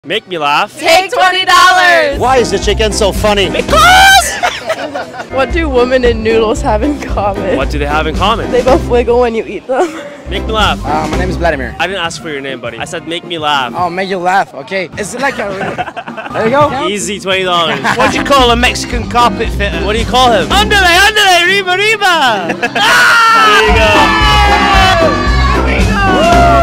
Make me laugh. Take $20. Why is the chicken so funny? Because! What do women and noodles have in common? What do they have in common? They both wiggle when you eat them. Make me laugh. My name is Vladimir. I didn't ask for your name, buddy. I said make me laugh. Oh, make you laugh. Okay. It's like a... There you go. Easy $20. What do you call a Mexican carpet fitter? What do you call him? Andale, andale, riba, riba! There you go. There we go.